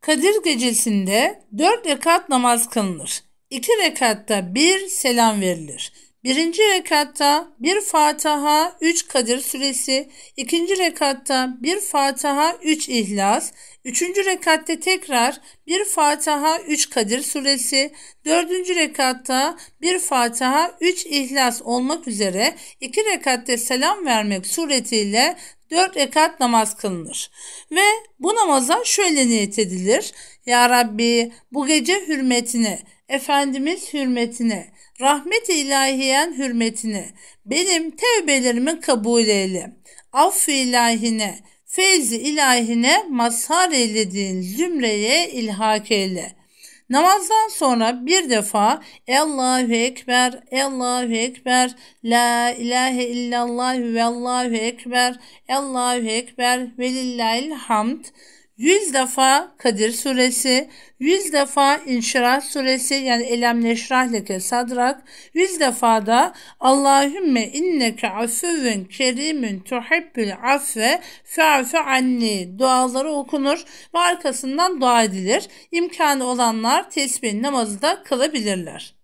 Kadir gecesinde 4 rekat namaz kılınır. 2 rekatta bir selam verilir. Birinci rekatta bir Fatiha, 3 Kadir suresi, ikinci rekatta bir Fatiha, 3 İhlas, üçüncü rekatta tekrar bir Fatiha, 3 Kadir suresi, dördüncü rekatta bir Fatiha, 3 İhlas olmak üzere 2 rekatta selam vermek suretiyle 4 rekat namaz kılınır. Ve bu namaza şöyle niyet edilir. Ya Rabbi, bu gece hürmetine, Efendimiz hürmetine, rahmet-i ilahiyen hürmetine, benim tevbelerimi kabul eyle. Affı ilahine, feyzi ilahine mazhar eylediğin zümreye ilhak eyle. Namazdan sonra bir defa Allahu Ekber, Allahu Ekber, La ilahe illallah ve Allahu Ekber, Allahu Ekber ve lillahil hamd, 100 defa Kadir suresi, 100 defa İnşirah suresi yani Elem neşrah leke sadrak, 100 defa da Allahümme inneke affüvün kerimün tuhibbül affe fe'fu anni duaları okunur ve arkasından dua edilir. İmkanı olanlar tesbih namazı da kılabilirler.